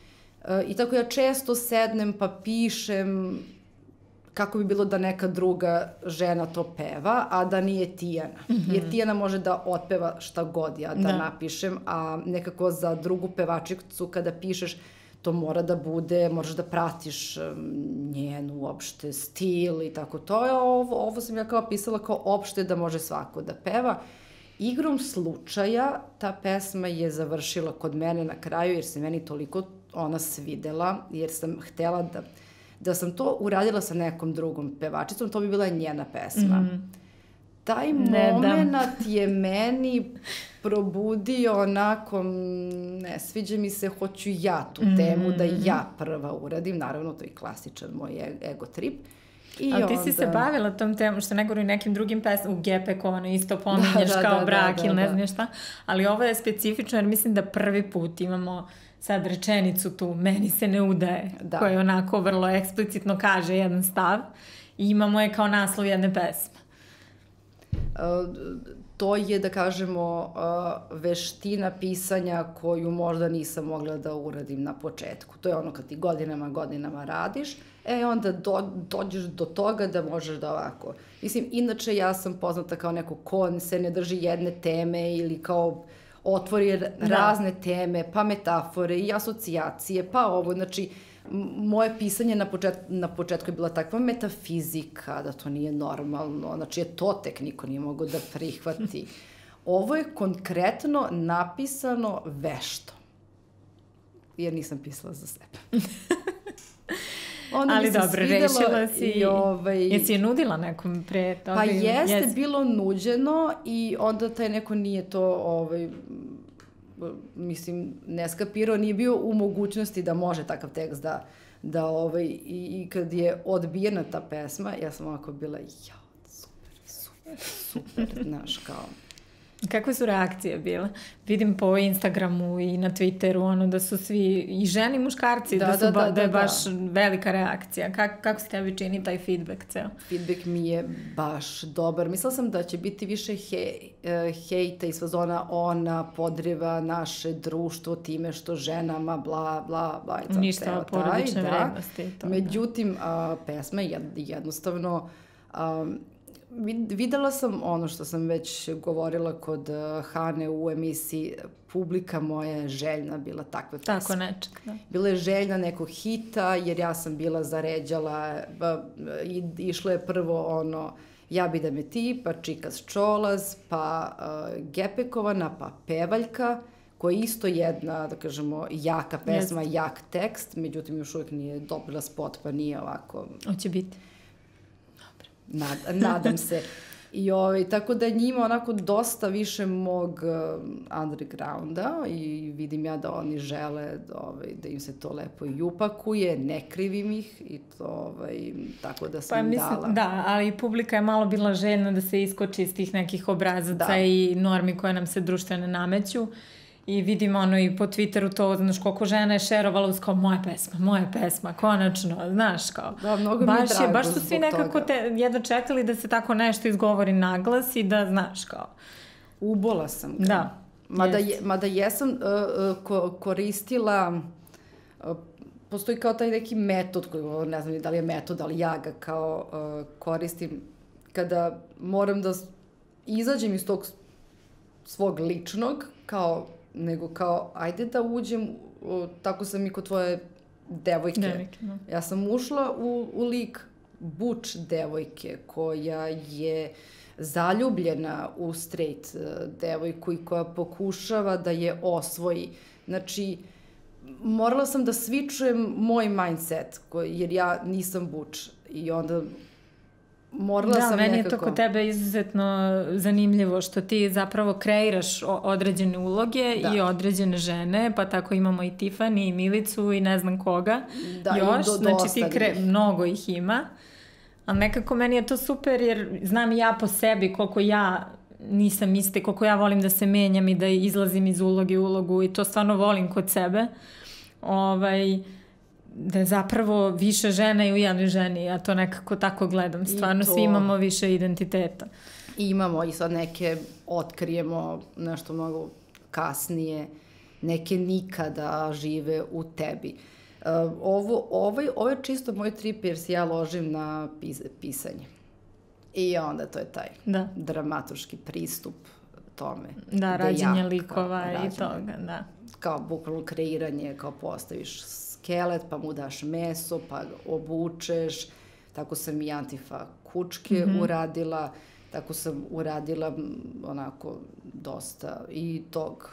I tako ja često sednem pa pišem kako bi bilo da neka druga žena to peva, a da nije Tijana. Mm-hmm. Jer Tijana može da otpeva šta god ja da, da napišem, a nekako za drugu pevačicu kada pišeš to mora da bude, moraš da pratiš njen uopšte stil i tako to. Ovo, ovo sam ja kao pisala kao opšte da može svako da peva. Igrom slučaja ta pesma je završila kod mene na kraju jer se meni toliko ona svidela, jer sam htela da, da sam to uradila sa nekom drugom pevačicom, to bi bila njena pesma. Mm. Taj moment je meni probudio onako, ne sviđa mi se, hoću ja tu temu mm. da ja prva uradim, naravno to je klasičan moj ego trip. I ali ti onda... si se bavila tom temu, što ne govorim nekim drugim pesmama, u Gepeku, ono isto pominješ da, da, kao da, brak da, da, ili ne znam šta, ali ovo je specifično jer mislim da prvi put imamo sad rečenicu tu, meni se ne udaje, da. Koja onako vrlo eksplicitno kaže jedan stav i imamo je kao naslov jedne pesme. Uh, to je, da kažemo, uh, veština pisanja koju možda nisam mogla da uradim na početku. To je ono kad ti godinama, godinama radiš, e onda do, dođeš do toga da možeš da ovako. Mislim, inače ja sam poznata kao neko ko se ne drži jedne teme ili kao otvori razne teme, pa metafore i asocijacije, pa ovo, znači, moje pisanje na početku, na početku je bila takva metafizika, da to nije normalno, znači je to tek niko nije mogao da prihvati. Ovo je konkretno napisano vešto, jer nisam pisala za sebe. Onda ali dobro, rešila si, i ovaj, jesi je nudila nekom pre toga? Pa jeste, jeste bilo nuđeno i onda taj neko nije to, ovaj, mislim, ne skapirao, nije bio u mogućnosti da može takav tekst da, da ovaj, i, i kad je odbijena ta pesma, ja sam ovako bila, jao, super, super, super, znaš, kao... Kakve su reakcije bile? Vidim po Instagramu i na Twitteru ono da su svi i žene i muškarci, da, da, su, da, da, da je baš da. velika reakcija. Kak, kako se tebi čini taj feedback ceo? Feedback mi je baš dobar. Mislila sam da će biti više hej, hejta iz fazona ona podriva naše društvo time što ženama bla bla bla. I ništa o porodične da. vrednosti. To, Međutim, a, pesma je jednostavno... A, videla sam ono što sam već govorila kod Hane u emisiji, publika moja je željna bila takve pesme. Tako nečeg, da. Bila je željna nekog hita, jer ja sam bila zaređala, i išlo je prvo ono Ja bi da me ti, pa Čikas Čolaz, pa uh, Gepekovana, pa Pevaljka, koja je isto jedna, da kažemo, jaka pesma, Jest. jak tekst, međutim još uvijek nije dobila spot, pa nije ovako... Hoće biti. Nad, nadam se. I ovaj, tako da njima onako dosta više mog uh, undergrounda i vidim ja da oni žele da, ovaj, da im se to lepo i upakuje, ne krivim ih i to, ovaj, tako da sam pa, mislim, dala. Da, ali publika je malo bila željna da se iskoči iz tih nekih obrazaca da. i normi koje nam se društvene nameću. I vidim ono i po Twitteru to, znaš, koliko žena je šerovala uz kao moja pesma, moja pesma, konačno, znaš, kao. Da, mnogo baš mi je drago je, baš su svi nekako toga. te jedno čekali da se tako nešto izgovori naglas i da, znaš, kao. Ubola sam ga. Da. Mada, je, mada jesam uh, uh, ko, koristila, uh, postoji kao taj neki metod, koji, ne znam da li je metod, ali ja ga kao uh, koristim, kada moram da izađem iz tog svog ličnog, kao nego kao, ajde da uđem, o, tako sam i kod tvoje devojke. Devojke, no. Ja sam ušla u, u lik buč devojke, koja je zaljubljena u straight devojku i koja pokušava da je osvoji. Znači, morala sam da switchujem moj mindset, koji, jer ja nisam buč. I onda... Morala da, sam meni nekako... je to kod tebe izuzetno zanimljivo što ti zapravo kreiraš određene uloge da. i određene žene, pa tako imamo i Tiffany i Milicu i ne znam koga da, još, do, znači ti kre... mnogo ih ima, ali nekako meni je to super jer znam i ja po sebi koliko ja nisam iste, koliko ja volim da se menjam i da izlazim iz uloge u ulogu i to stvarno volim kod sebe. Ovaj... da je zapravo više žena i u jednoj ženi, ja to nekako tako gledam. Stvarno to... svi imamo više identiteta. I imamo i sad neke otkrijemo nešto mnogo kasnije, neke nikada žive u tebi. Uh, ovo, ovaj, ovo je čisto moj trip jer se ja ložim na pis, pisanje. I onda to je taj da. dramaturški pristup tome. Da, rađenje ja, likova kao, i rađenje, toga, da. Kao bukvalno kreiranje, kao postaviš skelet, pa mu daš meso, pa obučeš. Tako sam i Antifa kučke mm-hmm. uradila, tako sam uradila onako dosta i tog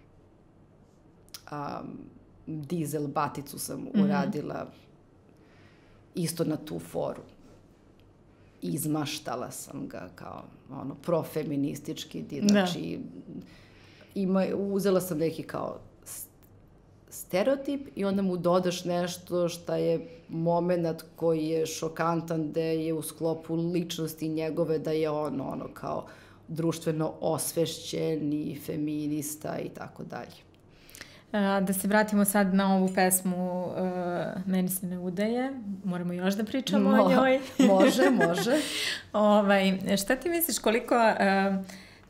um, dizel baticu sam mm-hmm. uradila isto na tu foru. Izmaštala sam ga kao ono profeministički, znači da. ima, uzela sam neki kao stereotip i onda mu dodaš nešto šta je moment koji je šokantan, da je u sklopu ličnosti njegove, da je on ono kao društveno osvešćen i feminista i tako dalje. Da se vratimo sad na ovu pesmu uh, Meni se ne udaje. Moramo još da pričamo Mo, o njoj. Može, može. ovaj, šta ti misliš koliko... Uh,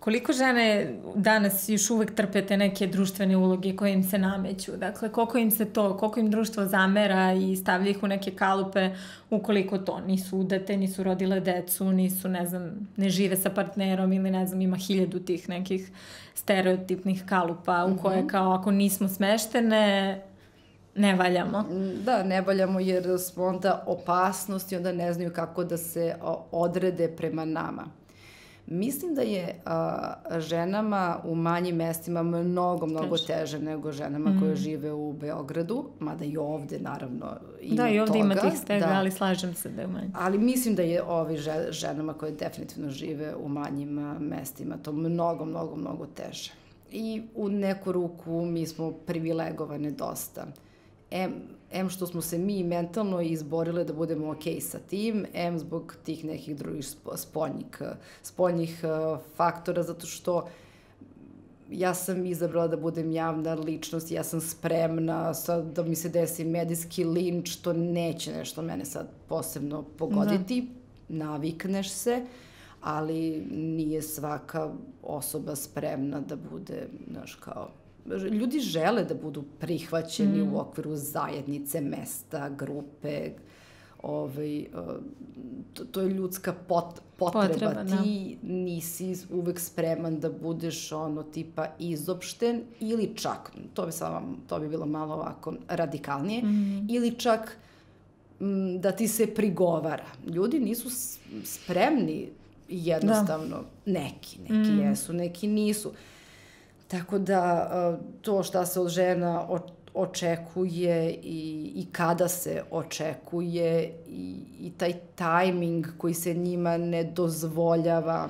koliko žene danas još uvek trpe te neke društvene uloge koje im se nameću? Dakle, koliko im se to, koliko im društvo zamera i stavlja ih u neke kalupe ukoliko to nisu udate, nisu rodile decu, nisu, ne znam, ne žive sa partnerom ili ne znam, ima hiljadu tih nekih stereotipnih kalupa u koje kao ako nismo smeštene, ne valjamo. Da, ne valjamo jer smo onda opasnost i onda ne znaju kako da se odrede prema nama. Mislim da je a, ženama u manjim mestima mnogo, mnogo teže, teže nego ženama mm. koje žive u Beogradu, mada i ovde naravno ima toga. Da, i ovde toga, ima tih stega, da. ali slažem se da je manje. Ali mislim da je ovi ženama koje definitivno žive u manjim mestima to mnogo, mnogo, mnogo teže. I u neku ruku mi smo privilegovane dosta. Em, em što smo se mi mentalno izborile da budemo okej sa tim, em zbog tih nekih drugih spoljnih, spoljnih faktora, zato što ja sam izabrala da budem javna ličnost, ja sam spremna sad da mi se desi medijski linč, to neće nešto mene sad posebno pogoditi, da. Navikneš se, ali nije svaka osoba spremna da bude, znaš, kao... Ljudi žele da budu prihvaćeni mm. u okviru zajednice, mesta, grupe, ovaj, to, to je ljudska pot, potreba. potreba Ti da. nisi uvek spreman da budeš ono tipa izopšten ili čak, to bi, samo, to bi bilo malo ovako radikalnije, mm. ili čak m, da ti se prigovara. Ljudi nisu spremni jednostavno, da. neki, neki mm. jesu, neki nisu. Tako da to šta se od žena očekuje i, i kada se očekuje i, i taj tajming koji se njima ne dozvoljava.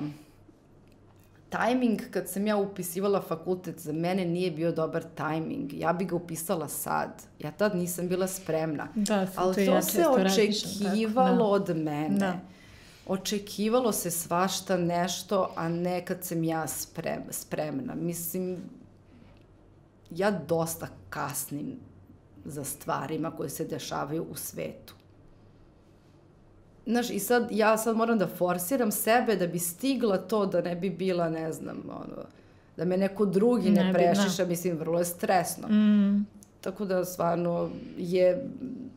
Tajming, kad sam ja upisivala fakultet, za mene nije bio dobar tajming. Ja bi ga upisala sad. Ja tad nisam bila spremna. Da, ali to, ja se očekivalo da. od mene. Da. Očekivalo se svašta nešto, a ne kad sam ja sprem, spremna. Mislim, ja dosta kasnim za stvarima koje se dešavaju u svetu. Znaš, i sad, ja sad moram da forsiram sebe da bi stigla to, da ne bi bila, ne znam, ono, da me neko drugi ne, ne prešiša, bi, mislim, vrlo je stresno. Mm. Tako da, stvarno, je...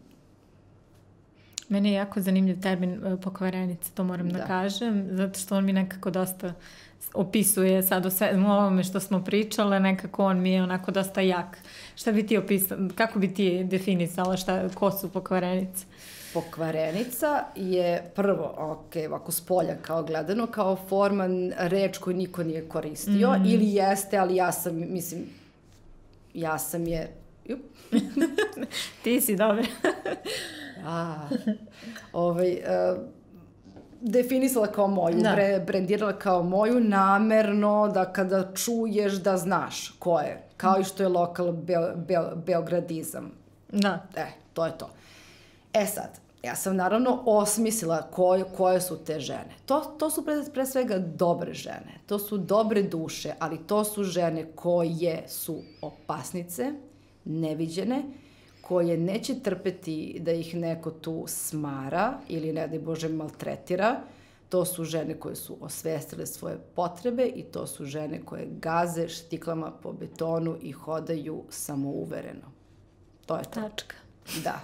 Meni je jako zanimljiv termin pokvarenica, to moram da. da kažem, zato što on mi nekako dosta opisuje sad o sve, ovome što smo pričale, nekako on mi je onako dosta jak. Šta bi ti opisala, kako bi ti definisala šta, ko su pokvarenice? Pokvarenica je prvo, ok, ovako s polja kao gledano, kao forman reč koju niko nije koristio, mm. ili jeste, ali ja sam, mislim, ja sam je... Jup. Ti si dobra. A, ovaj, uh, definisala kao moju, da. bre, brendirala kao moju, namerno da kada čuješ da znaš ko je, kao i što je lokal Beo, Beo, beogradizam. Da. E, to je to. E sad, ja sam naravno osmislila koje, koje su te žene. To, to su pre, pre svega dobre žene, to su dobre duše, ali to su žene koje su opasnice, neviđene, koje neće trpeti da ih neko tu smara ili, ne daj Bože, maltretira. To su žene koje su osvestile svoje potrebe i to su žene koje gaze štiklama po betonu i hodaju samouvereno. To je to. Tačka. Da.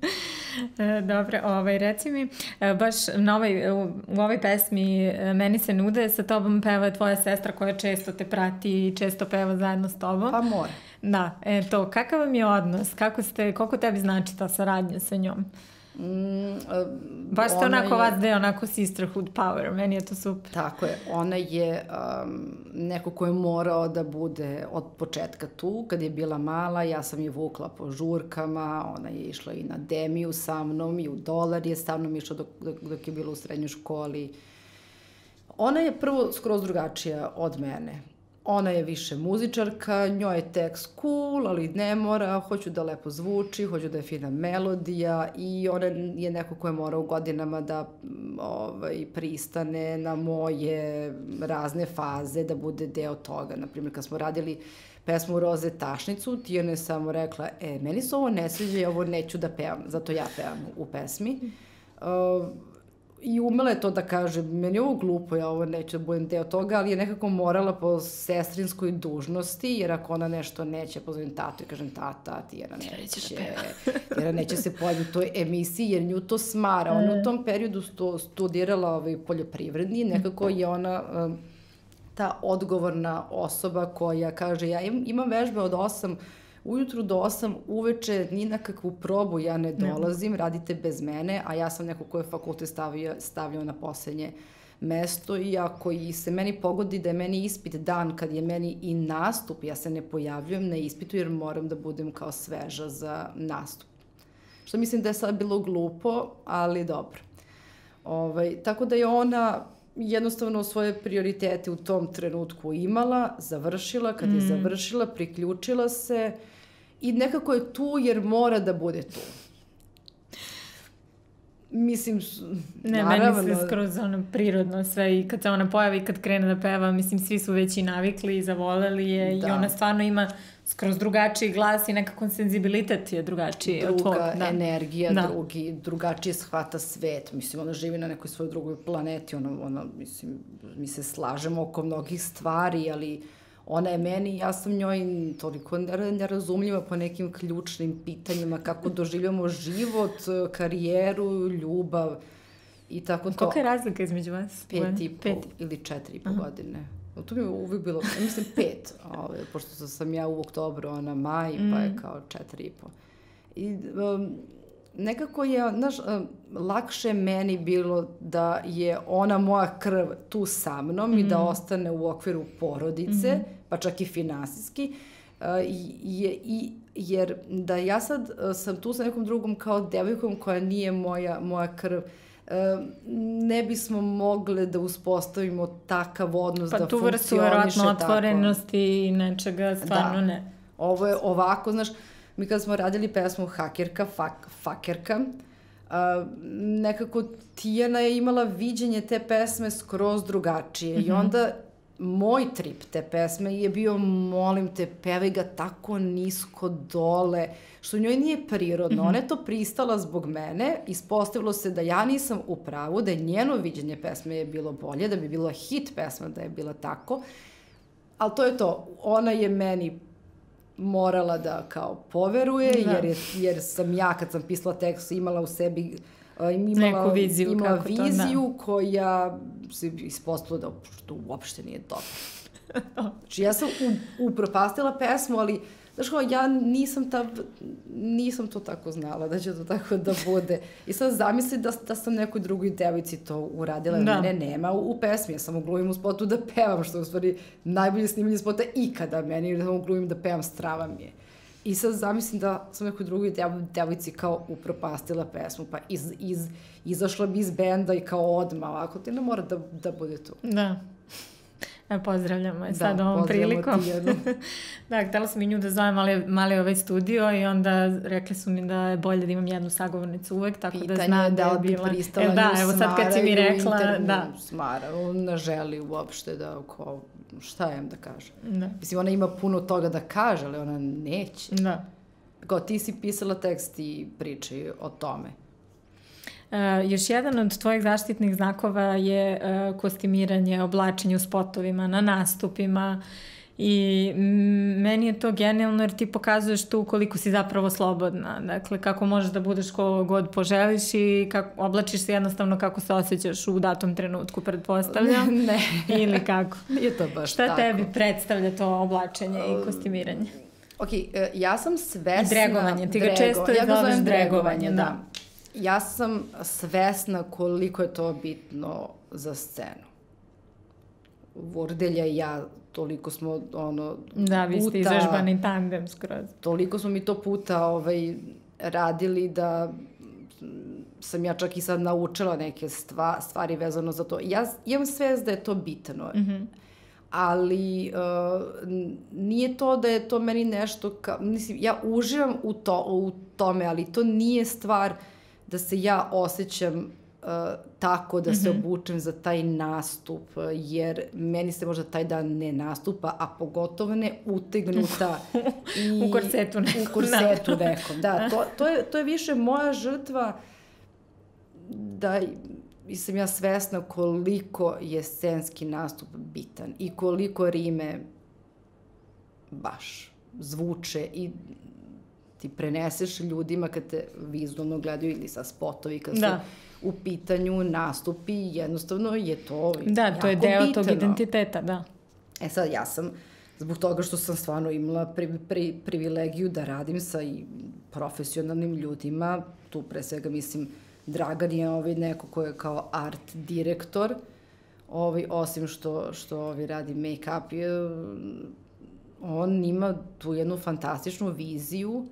Dobro, ovaj, reci mi, baš na ovoj, u, u ovoj pesmi Meni se nude, sa tobom peva tvoja sestra koja često te prati i često peva zajedno s tobom. Pa mora. Da, eto, kakav vam je odnos? Kako ste, koliko tebi znači ta saradnja sa njom? Mm, baš ste onako je... vas dve, onako sisterhood power, meni je to super. Tako je, ona je um, neko ko je morao da bude od početka tu, kad je bila mala, ja sam je vukla po žurkama, ona je išla i na Demiju sa mnom, i u Dolar je sa mnom išla dok, dok, dok je bila u srednjoj školi. Ona je prvo skroz drugačija od mene. Ona je više muzičarka, njoj je tekst cool, ali ne mora, hoću da lepo zvuči, hoću da je fina melodija i ona je neko ko je mora u godinama da ovaj, pristane na moje razne faze, da bude deo toga. Naprimjer, kad smo radili pesmu Roze Tašnicu, Tijana je samo rekla, e, meni se ovo ne sviđa i ovo neću da pevam, zato ja pevam u pesmi. Uh, i umela je to da kaže, meni je ovo glupo, ja ovo neću da budem deo toga, ali je nekako morala po sestrinskoj dužnosti, jer ako ona nešto neće, pozovem tatu i kažem, tata, Tijana neće, Tijana neće se pojaviti u toj emisiji, jer nju to smara. Ona u tom periodu sto, studirala ovaj poljoprivredni, nekako je ona um, ta odgovorna osoba koja kaže, ja im, imam vežbe od osam ujutru do osam, uveče, ni na kakvu probu ja ne dolazim, radite bez mene, a ja sam neko ko je fakultet stavio, stavio na poslednje mesto i ako i se meni pogodi da je meni ispit dan kad je meni i nastup, ja se ne pojavljujem na ispitu jer moram da budem kao sveža za nastup. Što mislim da je sad bilo glupo, ali dobro. Ovaj, tako da je ona jednostavno svoje prioritete u tom trenutku imala, završila, kad je mm. završila, priključila se i nekako je tu jer mora da bude tu. Mislim, ne, naravno... meni se skroz ono prirodno sve i kad se ona pojavi i kad krene da peva, mislim, svi su već i navikli i zavoleli je da. I ona stvarno ima skroz drugačiji glas i nekako senzibilitet je drugačiji. Druga od da. energija, da. Drugi, drugačije shvata svet. Mislim, ona živi na nekoj svojoj drugoj planeti, ona, ona, mislim, mi se slažemo oko mnogih stvari, ali ona je meni, ja sam njoj toliko nerazumljiva po nekim ključnim pitanjima, kako doživljamo život, karijeru, ljubav i tako to. Kolika je razlika između vas? Pet i pol ili četiri i pol godine. To mi je uvijek bilo, ja mislim pet, ovaj, pošto sam ja u oktobru, ona maj, mm. pa je kao četiri i pol. I um, nekako je, znaš, um, lakše meni bilo da je ona moja krv tu sa mnom mm. i da ostane u okviru porodice, mm. pa čak i finansijski, uh, je, i, jer da ja sad uh, sam tu sa nekom drugom kao devojkom koja nije moja, moja krv, ne bismo mogle da uspostavimo takav odnos pa da funkcioniše tako. Pa tu vrstu verovatno otvorenosti i nečega stvarno da. Ne. Ovo je ovako, znaš, mi kada smo radili pesmu Hakerka, fak, Fakerka, uh, nekako Tijana je imala viđenje te pesme skroz drugačije mm-hmm. i onda moj trip te pesme je bio, molim te, pevaj ga tako nisko dole, što njoj nije prirodno. Mm-hmm. Ona je to pristala zbog mene, ispostavilo se da ja nisam u pravu, da je njeno viđenje pesme je bilo bolje, da bi bila hit pesma da je bila tako, ali to je to. Ona je meni morala da kao poveruje, da. jer, je, jer sam ja kad sam pisala tekst imala u sebi imala, neku viziju, imala kako viziju to, da. koja se ispostavila da što uopšte nije dobro. Znači ja sam u, upropastila pesmu, ali znaš kao, ja nisam, ta, nisam to tako znala, da će to tako da bude. I sad zamisli da, da sam nekoj drugoj devojci to uradila, da. Mene nema u, u pesmi, ja samo glumim u spotu da pevam, što je u stvari najbolje snimanje spota ikada meni, jer samo glumim da pevam, strava mi je. I sad zamislim da sam nekoj drugoj devojci kao upropastila pesmu, pa iz, iz, izašla bi iz benda i kao odmah, ovako, ti ne mora da, da bude tu. Da. E, pozdravljamo je sad ovom prilikom. Da, htjela sam i nju da zovem mali, mali ovaj studio i onda rekli su mi da je bolje da imam jednu sagovornicu uvek, tako pitanje da znam da je bila... Pitanje je da li bi pristala nju da, evo sad kad si mi rekla, intervju, da. Smara, on ne želi uopšte da, ko, šta ja im da kaže. Da. Mislim, ona ima puno toga da kaže, ali ona neće. Da. Kao ti si pisala tekst i pričaj o tome. Uh, još jedan od tvojih zaštitnih znakova je uh, kostimiranje, oblačenje u spotovima, na nastupima i m, meni je to genijalno jer ti pokazuješ tu koliko si zapravo slobodna. Dakle, kako možeš da budeš ko god poželiš i kako, oblačiš se jednostavno kako se osjećaš u datom trenutku, pretpostavljam. Ne. Ili kako. Nije to baš Šta tako. Šta tebi predstavlja to oblačenje i kostimiranje? Ok, ja sam svesna... I dregovanje, ti ga drego. često ja zoveš dregovanje, da. da. Ja sam svesna koliko je to bitno za scenu. Vordelja i ja, toliko smo, ono, da, vi ste puta, izvežbani tandem skroz. Toliko smo mi to puta ovaj, radili da sam ja čak i sad naučila neke stva, stvari vezano za to. Ja imam svest da je to bitno. Mm-hmm. Ali uh, nije to da je to meni nešto, ka, mislim, ja uživam u, to, u tome, ali to nije stvar da se ja osjećam uh, tako da se mm-hmm. obučem za taj nastup, jer meni se možda taj dan ne nastupa, a pogotovo ne utegnuta i u korsetu nekom. U korsetu nekom, da. To, to, je, to je više moja žrtva da sam ja svesna koliko je scenski nastup bitan i koliko rime baš zvuče i ti preneseš ljudima kad te vizualno gledaju ili sa spotovi kad su da. U pitanju nastupi, jednostavno je to da, jako to je deo bitno. Tog identiteta, da. E sad, ja sam, zbog toga što sam stvarno imala pri, pri, privilegiju da radim sa i profesionalnim ljudima, tu pre svega mislim Dragan je ovaj neko ko je kao art direktor, ovaj, osim što, što ovaj radi make-up, je, on ima tu jednu fantastičnu viziju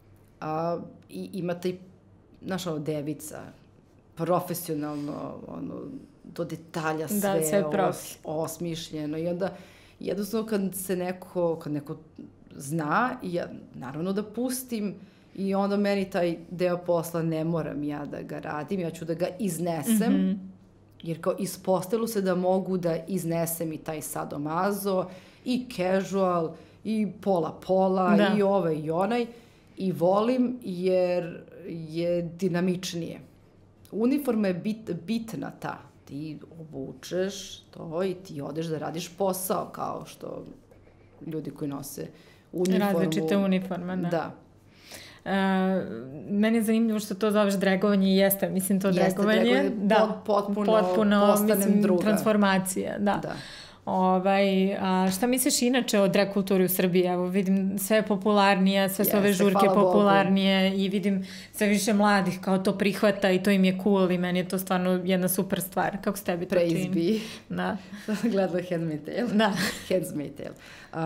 a, i ima taj, znaš, ono, devica, profesionalno, ono, do detalja sve, da, sve os, osmišljeno i onda jednostavno kad se neko, kad neko zna, ja naravno da pustim i onda meni taj deo posla ne moram ja da ga radim, ja ću da ga iznesem, mm-hmm. jer kao ispostavilo se da mogu da iznesem i taj sadomazo, i casual, i pola-pola, da. I ovaj i onaj, i volim jer je dinamičnije. Uniforma je bit, bitna ta. Ti obučeš to i ti odeš da radiš posao, kao što ljudi koji nose uniformu. Različite uniforme, da. Da. Uh, meni je zanimljivo što to zoveš dragovanje i jeste, mislim to jeste, dragovanje. dragovanje, da, potpuno, potpuno postanem mislim, druga. Transformacija, da. Da. Ovaj, a šta misliš inače o drag kulturi u Srbiji? Evo vidim sve je popularnije, sve su ove žurke popularnije Bogu. I vidim sve više mladih kao to prihvata i to im je cool i meni je to stvarno jedna super stvar. Kako s tebi to čini? Praise be. Da. Gledala Handmaid's Tale. Da. Handmaid's Tale.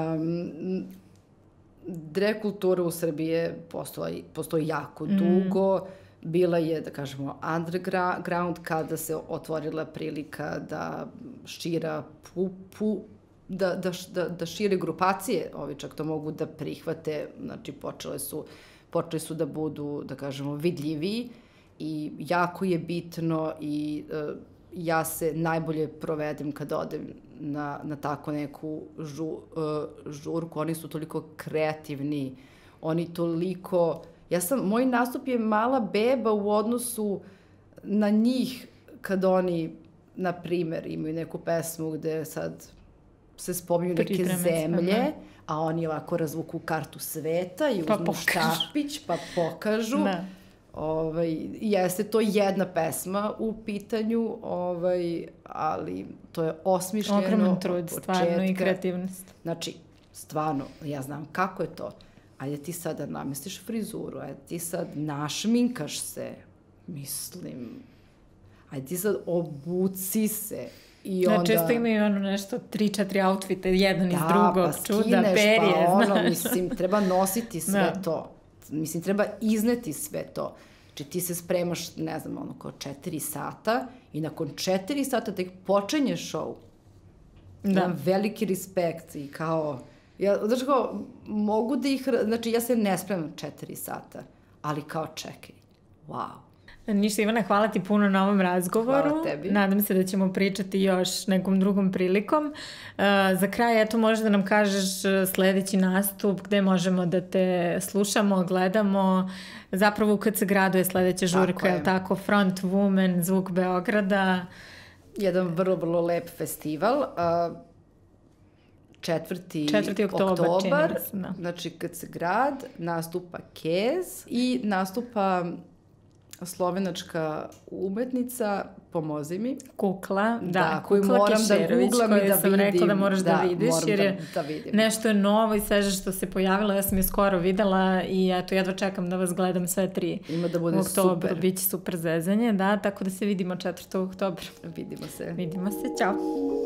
Um, drag kultura u Srbiji postoji, postoji jako mm. dugo. Bila je, da kažemo, underground kada se otvorila prilika da šira pu, pu, da, da, da, da šire grupacije, ovi čak to mogu da prihvate, znači počele su, počeli su da budu, da kažemo, vidljiviji i jako je bitno i uh, ja se najbolje provedem kad odem na, na tako neku žu, uh, žurku, oni su toliko kreativni, oni toliko... Ja sam, moj nastup je mala beba u odnosu na njih kad oni, na primer, imaju neku pesmu gde sad se spominju neke Pripreme zemlje, sve, a oni ovako razvuku kartu sveta i uzmu pa štapić, pa pokažu. Da. Ovaj, jeste to jedna pesma u pitanju, ovaj, ali to je osmišljeno. Ogroman trud, stvarno, i kreativnost. Znači, stvarno, ja znam kako je to. Ajde ti sad da namestiš frizuru, ajde ti sad našminkaš se, mislim, ajde ti sad obuci se i onda... Da, često imaju ono nešto, tri, četiri outfite, jedan da, iz drugog, pa skineš, čuda, perje, pa ono, znaš. mislim, treba nositi sve da. To. Mislim, treba izneti sve to. Znači, ti se spremaš, ne znam, ono, kao četiri sata i nakon četiri sata tek počinje show. Da. Imam veliki respekt i kao... Ja, znači kao, mogu da ih, znači ja se ne spremam četiri sata, ali kao čekaj, wow. Ništa, Ivana, hvala ti puno na ovom razgovoru. Hvala tebi. Nadam se da ćemo pričati još nekom drugom prilikom. Uh, za kraj, eto, možeš da nam kažeš sledeći nastup, gde možemo da te slušamo, gledamo. Zapravo u K C gradu je sledeća žurka, tako je. Tako, Front Woman, Zvuk Beograda. Jedan vrlo, vrlo lep festival. Uh, Četvrti, Četvrti oktobar, oktobar se, da. Znači K C grad, nastupa Kez i nastupa slovenačka umetnica, pomozi mi. Kukla, da, da Kukla koju moram Kešerović, da googlam i da sam vidim. rekla da moraš da, da vidiš, jer je da, da vidim. Nešto je novo i sveže što se pojavilo, ja sam je skoro videla i eto, jedva čekam da vas gledam sve tri. Ima da bude u oktobru, super. Biće super zezanje, da, tako da se vidimo četvrtog oktobra. Vidimo se. Vidimo se, ćao.